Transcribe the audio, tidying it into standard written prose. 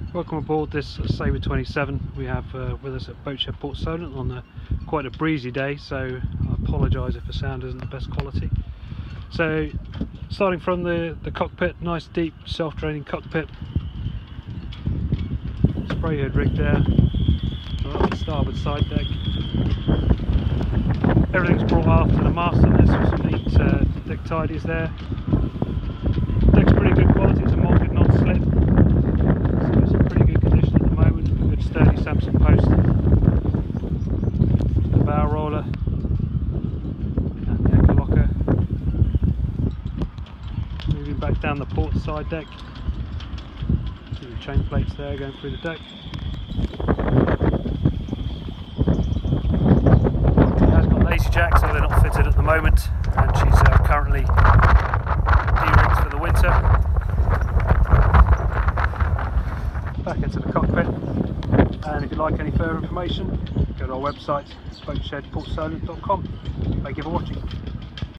Welcome aboard this Sabre 27 we have with us at Boatshed Port Solent on quite a breezy day, so I apologise if the sound isn't the best quality. So starting from the cockpit, nice deep self-draining cockpit, spray hood rig there, the starboard side deck. Everything's brought aft to the mast on this with some neat deck tidies there. Deck's pretty good quality, it's a molded non-slip. Sturdy Samsung post, the bow roller and the anchor locker. Moving back down the port side deck, see the chain plates there going through the deck. It has got lazy jacks, so they're not fitted at the moment, and she's currently de-rigged for the winter. Back into the cockpit. And if you'd like any further information, go to our website, boatshedportsolent.com. Thank you for watching.